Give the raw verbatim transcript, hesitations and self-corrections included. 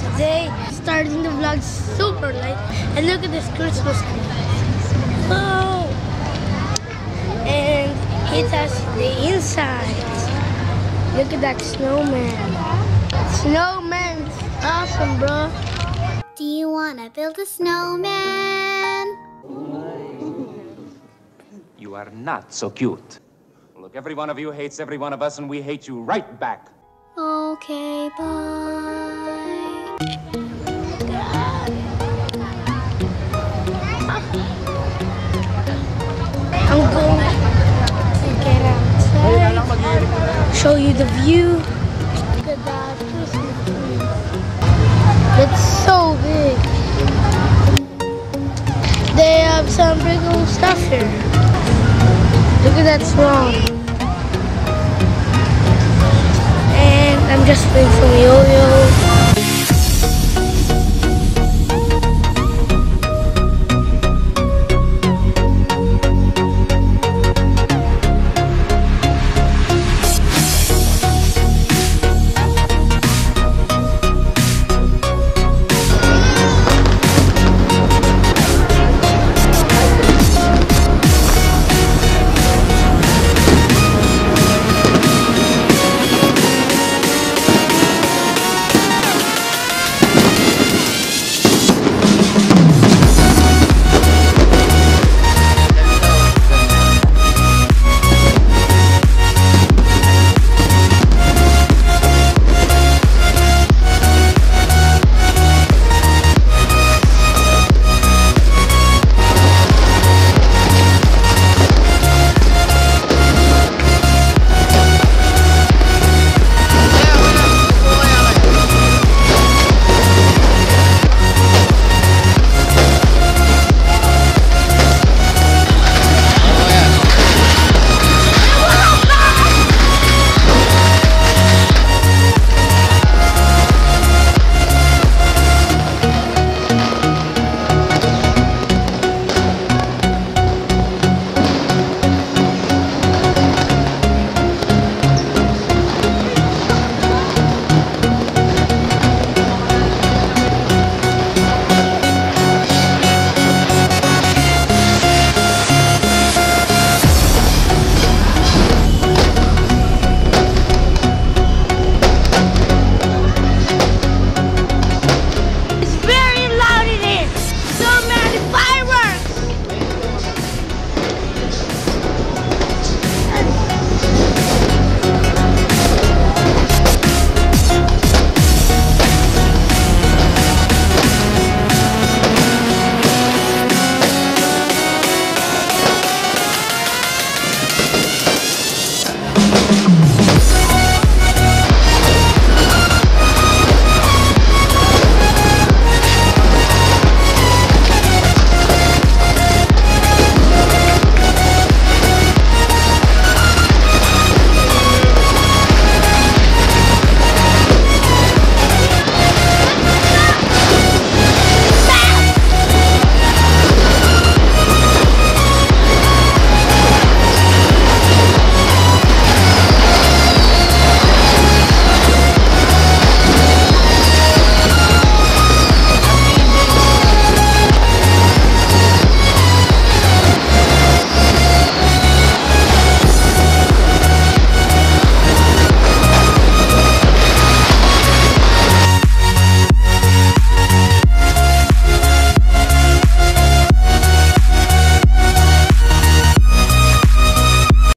today. Starting the vlog super late. And look at this Christmas tree. Oh! And it has the inside. Look at that snowman. Snowman's awesome, bro. Do you want to build a snowman? You are not so cute. Look, every one of you hates every one of us, and we hate you right back. Okay, bye. I'm going to get outside, show you the view. Look at that Christmas tree. It's so big. They have some big old stuff here. Look at that swan. And I'm just waiting for the yo-yo.